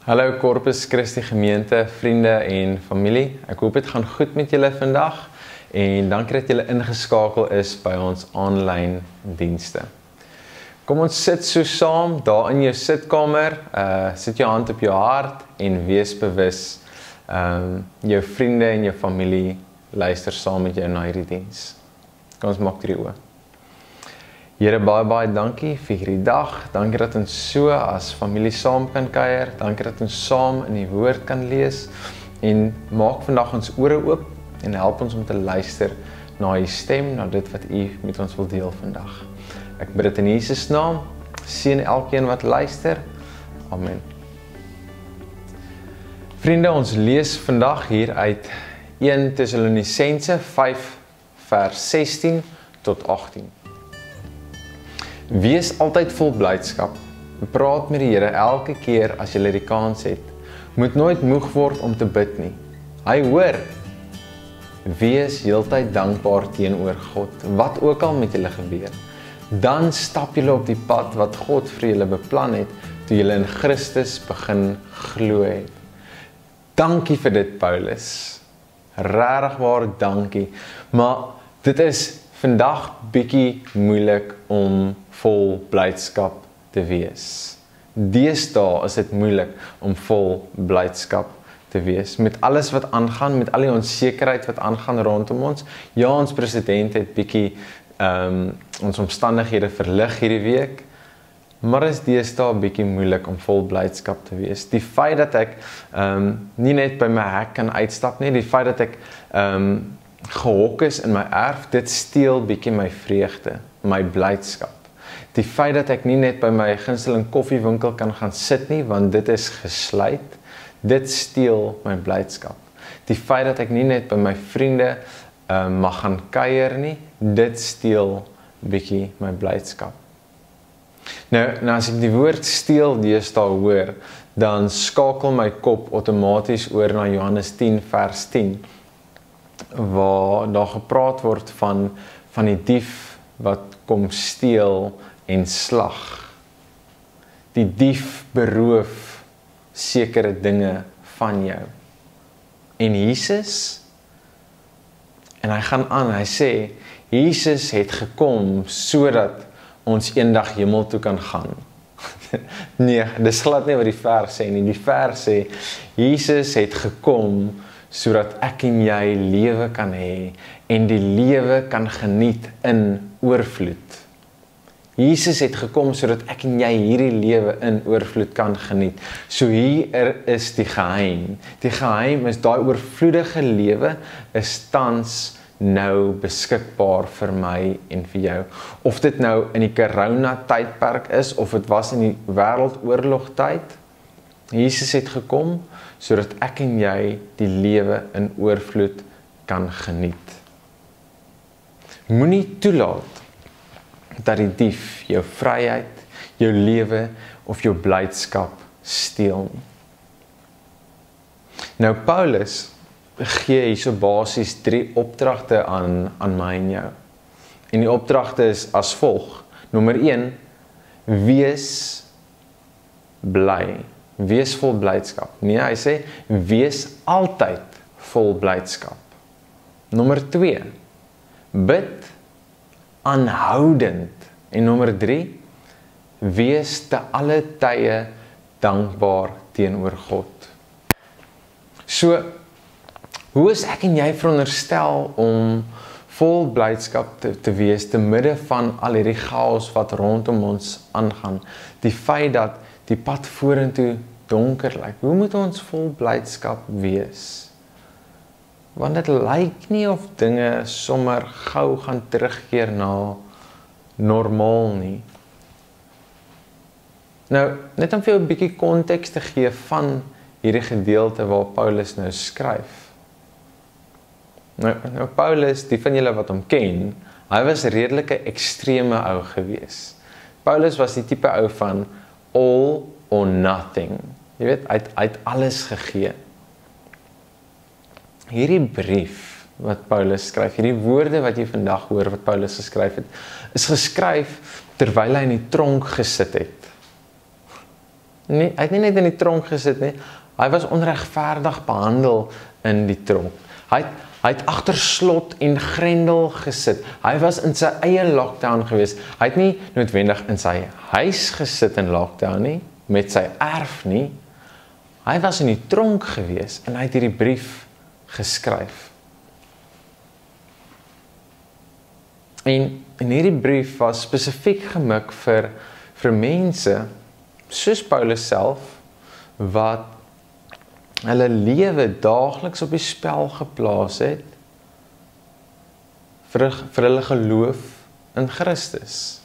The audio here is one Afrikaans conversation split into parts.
Hallo Corpus Christi gemeente, vriende en familie. Ek hoop dit gaan goed met julle vandag en dankie dat julle ingeskakel is by ons aanlyn dienste. Kom ons sit so saam daar in jou sitkamer, sit jou hand op jou hart en wees bewus. Jou vriende en jou familie luister saam met jou na hierdie diens. Kom ons maak 3 oë. Here, baie dankie vir hierdie dag. Dankie dat ons so as familie saam kan kuier. Dankie dat ons saam in die woord kan lees. En maak vandag ons ore oop en help ons om te luister na u stem, na dit wat u met ons wil deel vandag. Ek bid dit in Jesus naam. Seën elkeen wat luister. Amen. Vriende, ons lees vandag hier uit 1 Tessalonisense 5 vers 16 tot 18. Wees altyd vol blydskap. Praat met die Here elke keer as jy die kans het. Moet nooit moeg word om te bid nie. Hy hoor. Wees heeltyd dankbaar teenoor God, wat ook al met julle gebeur. Dan stap julle op die pad wat God vir julle beplan het, toe julle in Christus begin glo het. Dankie vir dit, Paulus. Regtig waar dankie. Maar dit is vandag bietjie moeilik om vol blydskap te wees. Deesdae is dit moeilik om vol blydskap te wees. Met alles wat aangaan, met al die onsekerheid wat aangaan rondom ons. Ja, ons president het bietjie ons omstandighede verlig hierdie week, maar is deesdae bietjie moeilik om vol blydskap te wees. Die feit dat ek nie net by my hek kan uitstap nie, die feit dat ek gehok is in my erf, dit steel bietjie my vreugde, my blydskap. Die feit dat ek nie net by my gunsteling koffiewinkel kan gaan sit nie, want dit is gesluit, dit steel my blydskap. Die feit dat ek nie net by my vriende mag gaan kuier nie, dit steel bietjie my blydskap. Nou as ek die woord steel deesdae hoor, dan skakel my kop outomaties oor na Johannes 10 vers 10, waar daar gepraat word van die dief wat kom steel en slag. Die dief beroof sekere dinge van jou. En Jesus, en hy gaan aan, hy sê, Jesus het gekom sodat ons eendag hemel toe kan gaan. Nee, dis glad nie wat die vers sê nie. Die vers sê, Jesus het gekom sodat ek en jy lewe kan hê en die lewe kan geniet in oorvloed. Jesus het gekom sodat ek en jy hierdie lewe in oorvloed kan geniet. So hier is die geheim. Die geheim is daai oorvloedige lewe is tans nou beskikbaar vir my en vir jou. Of dit nou in die corona tydperk is, of dit was in die wêreldoorlog tyd, Jesus het gekom sodat ek en jy die lewe in oorvloed kan geniet. Moenie toelaat dat die dief jou vryheid, jou lewe of jou blydskap steel nie. Nou Paulus gee hierso basies 3 opdragte aan my en jou. En die opdragte is as volg. Nommer 1, wees bly. Wees vol blydskap. Nee, hy sê, wees altyd vol blydskap. Nommer 2, bid aanhoudend. En nommer 3, wees te alle tye dankbaar teenoor God. So, hoe is ek en jy veronderstel om vol blydskap te wees te midde van al hierdie chaos wat rondom ons aangaan? Die feit dat die pad vorentoe donker lyk. Hoe moet ons vol blydskap wees? Want dit lyk nie of dinge sommer gou gaan terugkeer na normaal nie. Nou, net om vir jou 'n bietjie konteks te gee van hierdie gedeelte waar Paulus nou skryf. Nou Paulus, die van julle wat hom ken, hy was 'n redelike ekstreme ou gewees. Paulus was die tipe ou van all or nothing. Jy weet, hy het alles gegee. Hierdie brief wat Paulus skryf, hierdie woorde wat jy vandag hoor wat Paulus geskryf het, is geskryf terwyl hy in die tronk gesit het. hy het nie net in die tronk gesit nie, hy was onregverdig behandel in die tronk. Hy het agter slot en grendel gesit. Hy was in sy eie lockdown gewees. Hy het nie noodwendig in sy huis gesit in lockdown nie, met sy erf nie. Hy was in die tronk gewees en hy het hierdie brief geskryf. En hierdie brief was spesifiek gemik vir mense, soos Paulus self, wat hulle lewe daagliks op die spel geplaas het vir hulle geloof in Christus.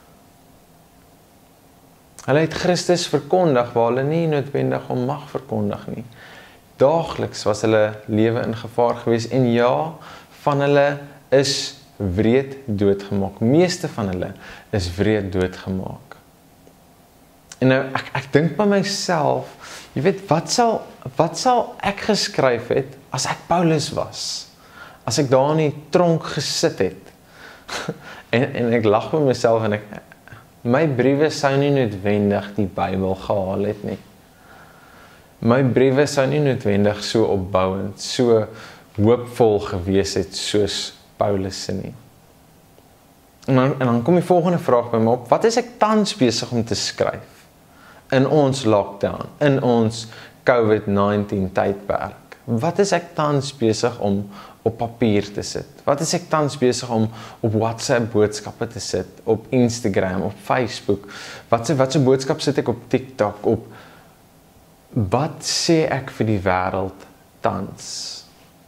Hulle het Christus verkondig waar hulle nie noodwendig hom mag verkondig nie. Daagliks was hulle lewe in gevaar gewees en ja, van hulle is wreed doodgemaak. Meeste van hulle is wreed doodgemaak. En nou, ek dink by myself, jy weet, wat sal ek geskryf het as ek Paulus was? As ek daar in die tronk gesit het. en ek lag by myself en my briewe sou nie noodwendig die Bybel gehaal het nie. My briewe sou nie noodwendig so opbouend, so hoopvol gewees het soos Paulus se nie. En dan kom die volgende vraag by my op, wat is ek tans besig om te skryf? In ons lockdown, in ons COVID-19 tydperk. Wat is ek tans besig om op papier te sit? Wat is ek tans besig om op WhatsApp boodskappe te sit, op Instagram, op Facebook? Wat se boodskap sit ek op TikTok, wat sê ek vir die wêreld tans?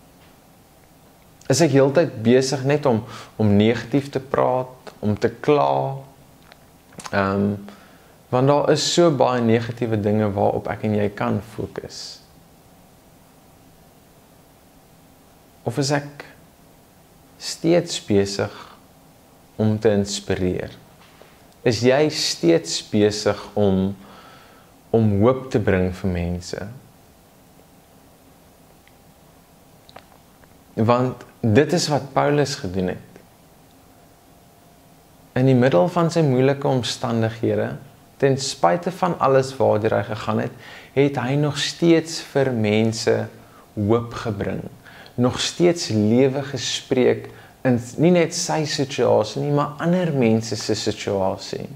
Is ek heeltyd besig net om negatief te praat, om te kla? Want daar is so baie negatiewe dinge waarop ek en jy kan fokus. Of is ek steeds besig om te inspireer? Is jy steeds besig om hoop te bring vir mense? Want dit is wat Paulus gedoen het. In die middel van sy moeilike omstandighede, ten spyte van alles waardeur hy gegaan het, het hy nog steeds vir mense hoop gebring. Nog steeds lewe gespreek in nie net sy situasie nie, maar ander mense se situasie.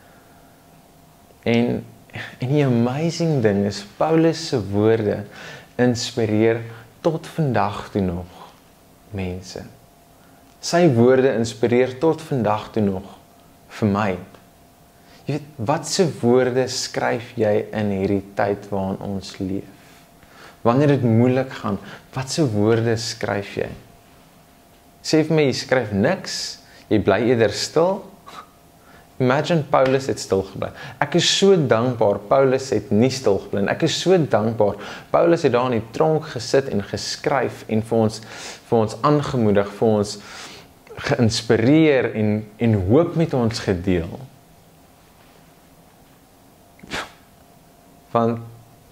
En die amazing ding is, Paulus se woorde inspireer tot vandag toe nog mense. Sy woorde inspireer tot vandag toe nog vir my. Jy weet, wat se woorde skryf jy in hierdie tyd waarin ons leef? Wanneer dit moeilik gaan, wat se woorde skryf jy? Sê vir my, jy skryf niks, jy bly eerder stil? Imagine Paulus het stil gebly. Ek is so dankbaar, Paulus het nie stil gebly. Ek is so dankbaar, Paulus het daar in die tronk gesit en geskryf en vir ons aangemoedig, vir ons geïnspireer en hoop met ons gedeel. Want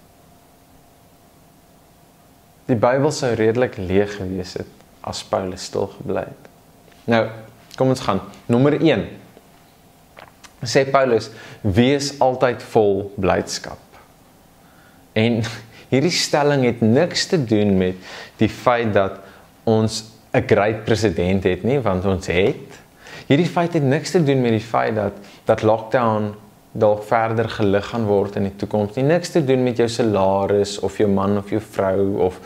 die Bybel sou redelik leeg gewees het as Paulus stil gebly het. Nou, kom ons gaan. Nommer 1. Sê Paulus, wees altyd vol blydskap. En hierdie stelling het niks te doen met die feit dat ons 'n great president het nie, want ons het. Hierdie feit het niks te doen met die feit dat lockdown dalk verder gelig gaan word in die toekoms. Nie niks te doen met jou salaris of jou man of jou vrou of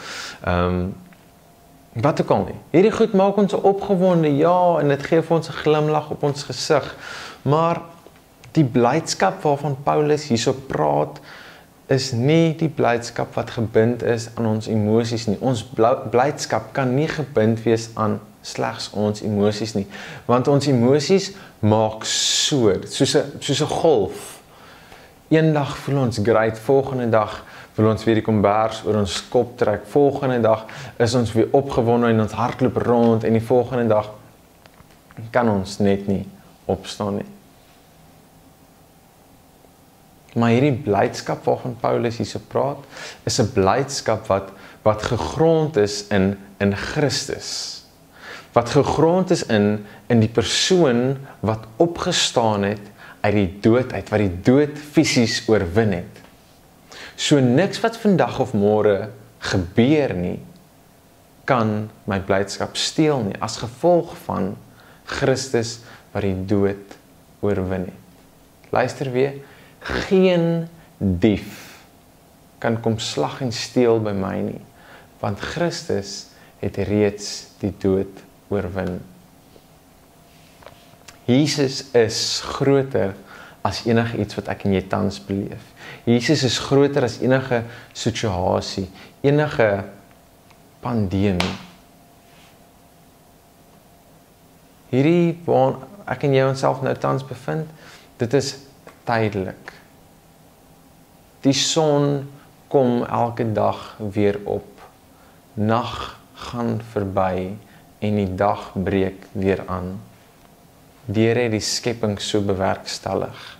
wat ook al nie. Hierdie goed maak ons opgewonde, ja, en dit gee vir ons 'n glimlag op ons gesig. Maar die blydskap waarvan Paulus hierso praat, is nie die blydskap wat gebind is aan ons emosies nie. Ons blydskap kan nie gebind wees aan slegs ons emosies nie, want ons emosies maak soos 'n golf. Eendag voel ons great, volgende dag wil ons weer die kombers oor ons kop trek, volgende dag is ons weer opgewonde en ons hart loop rond en die volgende dag kan ons net nie opstaan nie. Maar hierdie blydskap waarvan Paulus hierso praat, is 'n blydskap wat gegrond is in Christus. Wat gegrond is in die persoon wat opgestaan het uit die dood uit, wat die dood fisies oorwin het. So niks wat vandag of môre gebeur nie, kan my blydskap steel nie, as gevolg van Christus wat die dood oorwin het. Luister weer, geen dief kan kom slag en steel by my nie, want Christus het reeds die dood oorwin. Jesus is groter as enige iets wat ek en jy tans beleef. Jesus is groter as enige situasie, enige pandemie. Hierdie waar ek en jy onsself nou tans bevind, dit is tydelik. Die son kom elke dag weer op. Nag gaan verby en die dag breek weer aan. Deur het die skepping so bewerkstellig.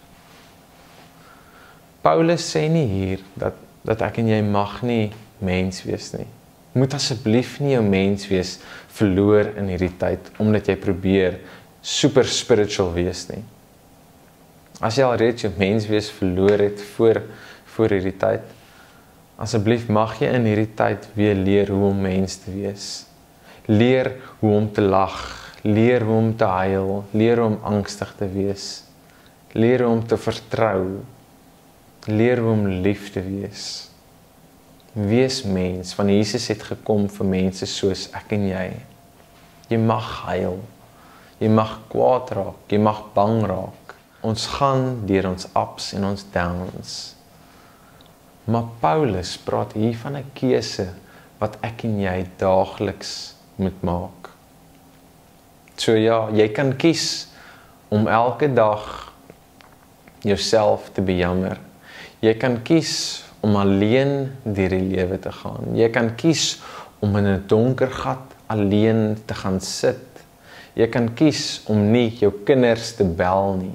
Paulus sê nie hier dat ek en jy mag nie mens wees nie. Moet asseblief nie jou mens wees verloor in hierdie tyd, omdat jy probeer super spiritual wees nie. As jy al reeds jou mens wees verloor het voor hierdie tyd, asseblief mag jy in hierdie tyd weer leer hoe om mens te wees. Leer hoe om te lag, leer hoe om te huil, leer hoe om angstig te wees, leer hoe om te vertrou, leer hoe om lief te wees. Wees mens, want Jesus het gekom vir mense soos ek en jy. Jy mag huil, jy mag kwaad raak, jy mag bang raak. Ons gaan deur ons ups en ons downs. Maar Paulus praat hier van 'n keuse wat ek en jy daagliks moet maak. So ja, jy kan kies om elke dag jouself te bejammer. Jy kan kies om alleen deur die lewe te gaan. Jy kan kies om in 'n donker gat alleen te gaan sit. Jy kan kies om nie jou kinders te bel nie.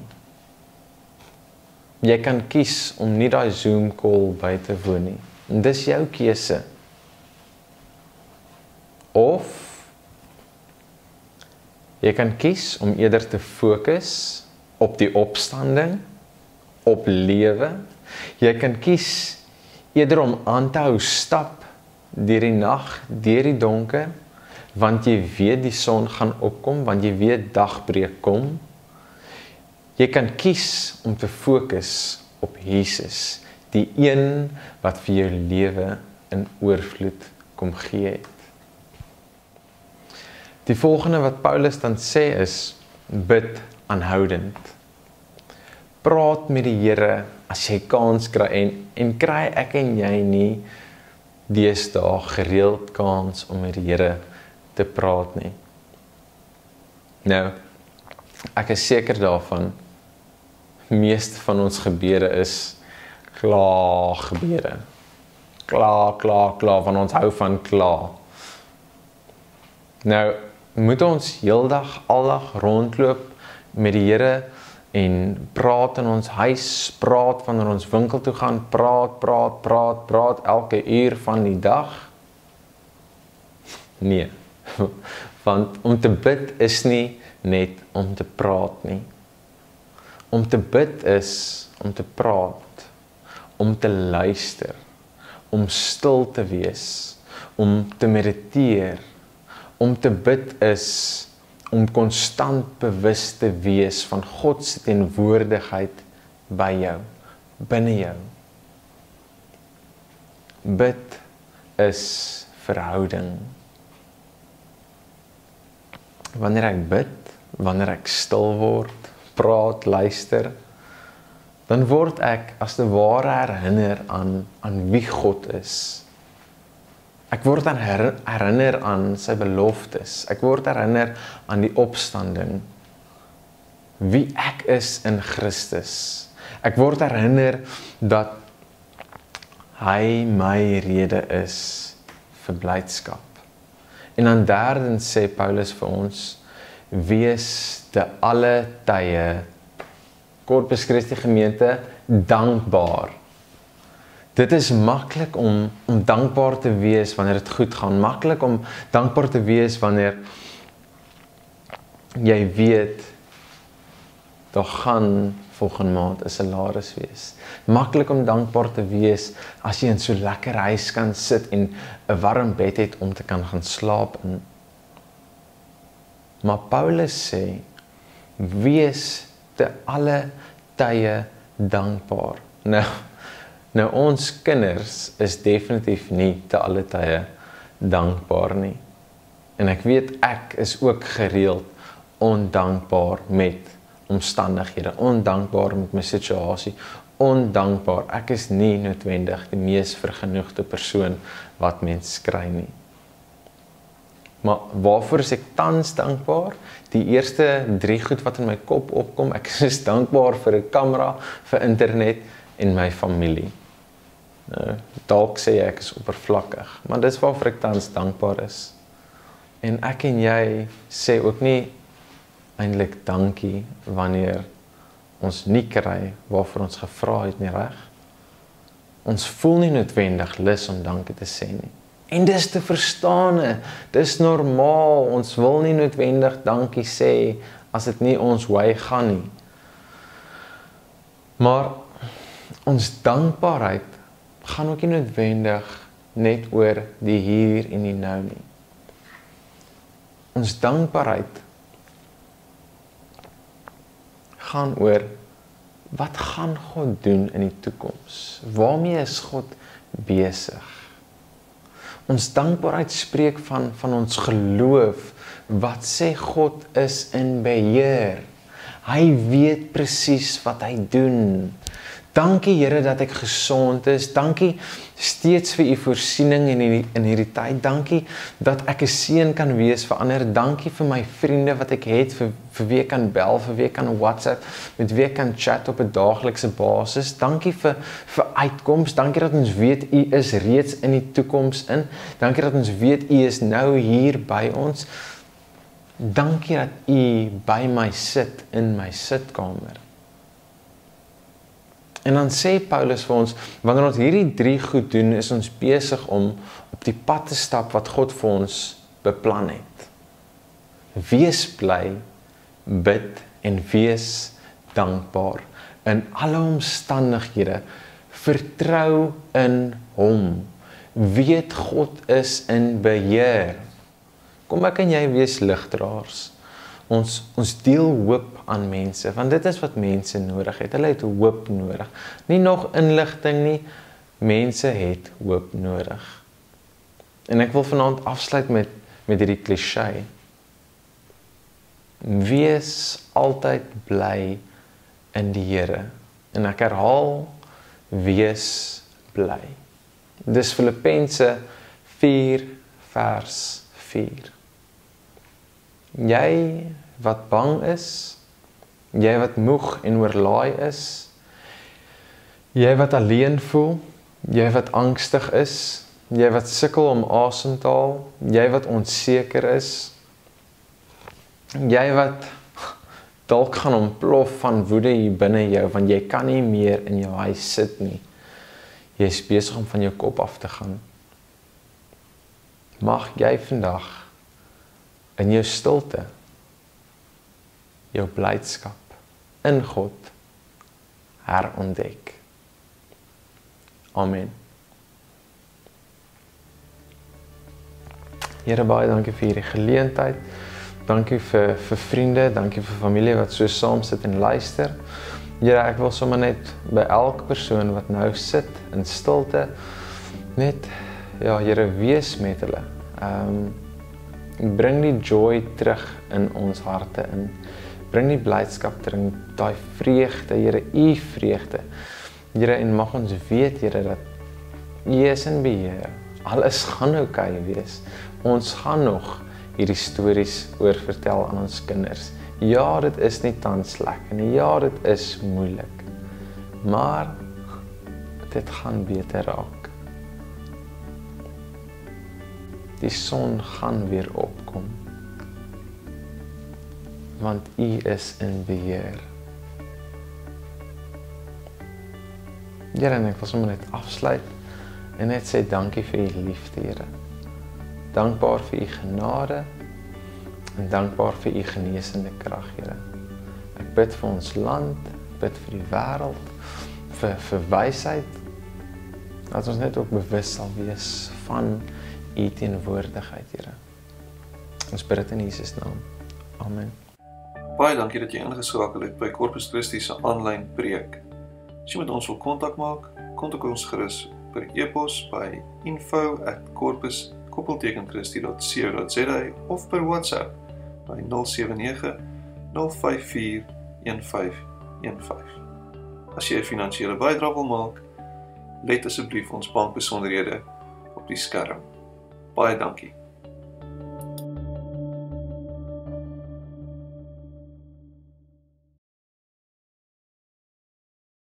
Jy kan kies om nie daai Zoom call by te woon nie. En dis jou keuse. Of jy kan kies om eerder te fokus op die opstanding, op lewe. Jy kan kies eerder om aan te hou stap deur die nag, deur die donker, want jy weet die son gaan opkom, want jy weet dagbreek kom. Jy kan kies om te fokus op Jesus, die een wat vir jou lewe in oorvloed kom gee het. Die volgende wat Paulus dan sê is, bid aanhoudend. Praat met die Here as jy kans kry en kry ek en jy nie deesdae gereeld kans om met die Here te praat nie. Nou, ek is seker daarvan, meeste van ons gebede is klaar gebede. Klaar, want ons hou van klaar. Nou, moet ons heeldag, aldag rondloop met die Here en praat in ons huis, praat wanneer ons winkel toe gaan, praat elke uur van die dag? Nee, want om te bid is nie net om te praat nie. Om te bid is om te praat, om te luister, om stil te wees, om te mediteer. Om te bid is om konstant bewus te wees van God se teenwoordigheid by jou, binne jou. Bid is verhouding. Wanneer ek bid, wanneer ek stil word, praat, luister, dan word ek as te ware herinner aan wie God is. Ek word herinner aan sy beloftes. Ek word herinner aan die opstanding. Wie ek is in Christus. Ek word herinner dat hy my rede is vir blydskap. En dan derdens sê Paulus vir ons, wees te alle tye, Corpus Christi gemeente, dankbaar. Dit is maklik om dankbaar te wees wanneer dit goed gaan. Maklik om dankbaar te wees wanneer jy weet, daar gaan volgende maand 'n salaris wees. Maklik om dankbaar te wees as jy in so lekker huis kan sit en 'n warm bed het om te kan gaan slaap in. Maar Paulus sê, wees te alle tye dankbaar. Nou ons kinders is definitief nie te alle tye dankbaar nie. En ek weet ek is ook gereeld ondankbaar met omstandighede, ondankbaar met my situasie, ondankbaar. Ek is nie noodwendig die mees vergenoegde persoon wat mens kry nie. Maar waarvoor is ek tans dankbaar? Die eerste 3 goed wat in my kop opkom, ek is dankbaar vir 'n kamera, vir internet en my familie. Nou, dalk sê ek is oppervlakkig, maar dis waarvoor ek tans dankbaar is. En ek en jy sê ook nie eintlik dankie wanneer ons nie kry waarvoor ons gevra het nie, reg? Ons voel nie noodwendig lus om dankie te sê nie. En dis te verstaan, dis normaal, ons wil nie noodwendig dankie sê as dit nie ons way gaan nie. Maar ons dankbaarheid gaan ook nie noodwendig net oor die hier en die nou nie. Ons dankbaarheid gaan oor wat gaan God doen in die toekoms? Waarmee is God besig? Ons dankbaarheid spreek van ons geloof. Wat sê God is in beheer? Hy weet presies wat hy doen. Dankie Here dat ek gesond is. Dankie steeds vir u voorsiening in hierdie tyd. Dankie dat ek 'n seën kan wees vir ander. Dankie vir my vriende wat ek het, vir wie ek kan bel, vir wie ek kan WhatsApp, met wie ek kan chat op 'n daaglikse basis. Dankie vir uitkoms. Dankie dat ons weet u is reeds in die toekoms in. Dankie dat ons weet u is nou hier by ons. Dankie dat u by my sit in my sitkamer. En dan sê Paulus vir ons, wanneer ons hierdie 3 goed doen, is ons besig om op die pad te stap wat God vir ons beplan het. Wees bly, bid en wees dankbaar. In alle omstandighede, vertrou in hom. Weet God is in beheer. Kom ek en jy wees ligdraers. Ons deel hoop aan mense, want dit is wat mense nodig het. Hulle het hoop nodig. Nie nog inligting nie, mense het hoop nodig. En ek wil vanaand afsluit met hierdie cliché. Wees altyd bly in die Here. En ek herhaal, wees bly. Dis Filippense 4 vers 4. Jy wat bang is, jy wat moeg en oorlaai is, jy wat alleen voel, jy wat angstig is, jy wat sukkel om asem te haal, jy wat onseker is, jy wat dalk gaan ontplof van woede hier binne jou, want jy kan nie meer in jou huis sit nie. Jy is besig om van jou kop af te gaan. Mag jy vandag in jou stilte, jou blydskap in God herontdek. Amen. Here, baie dankie vir hierdie geleentheid. Dankie vir vriende, dankie vir familie wat so saam sit en luister. Here, ek wil sommer net by elke persoon wat nou sit in stilte, net, ja, Here, wees met hulle. Bring die joy terug in ons harte in. Bring die blydskap terug, daai vreugde, Here, u vreugde. Here, en mag ons weet, Here, dat u is in beheer. Alles gaan oukei wees. Ons gaan nog hierdie stories oor vertel aan ons kinders. Ja, dit is nie tans lekker nie. Ja, dit is moeilik. Maar dit gaan beter raak. Die son gaan weer opkom. Want u is in beheer. Here, en ek wil sommer net afsluit en net sê dankie vir u liefde, Here. Dankbaar vir u genade en dankbaar vir u genesende krag, Here. Ek bid vir ons land, bid vir die wêreld, vir wysheid. Dat ons net ook bewus sal wees van U teenwoordigheid, Here. Ons bid dit in Jesus naam. Amen. Baie dankie dat jy ingeskakel het by Corpus Christi se aanlyn preek. As jy met ons wil kontak maak, kontak ons gerus per e-pos by info@corpus-christi.co.za of per WhatsApp by 079 054 1515. As jy 'n finansiële bydrae wil maak, let asseblief ons bankbesonderhede op die skerm. Baie dankie.